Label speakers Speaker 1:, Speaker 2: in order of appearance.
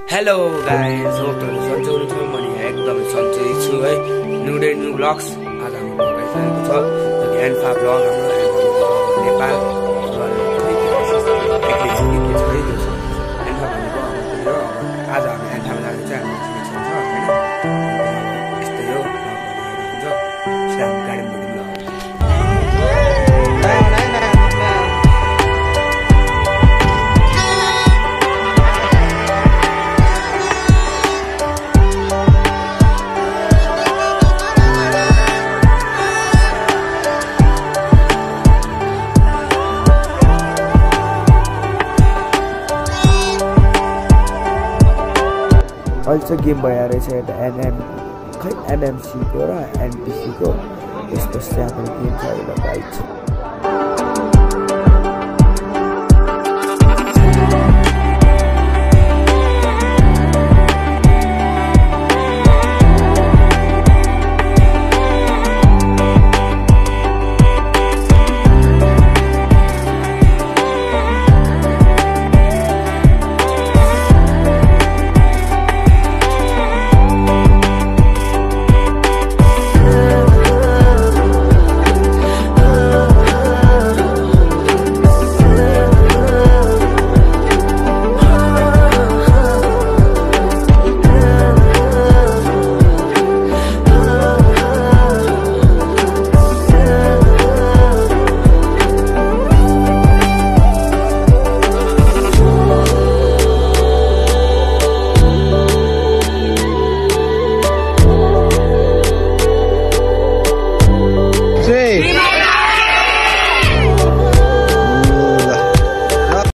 Speaker 1: Hello guys, hope तपाईहरु सन्चै हुनुहुन्छ। म नि एकदमै सन्चै छु है। न्यू डे न्यू ब्लग्स आज हामी लगाइसकेको छ एन्फा ब्लग हाम्रो नेपाल आज हामी एन्फामा जाने चाहिँ हाम्रो सिलेक्सन छ हैन। यस्तै हो हुन्छ स्ट्याम्प गाडी बढी अहिले चाहिँ गेम भइरहेछ यता एमएमसी को र एनपिसी को यस्तो सानो गेम छ एउटा बाइक छ।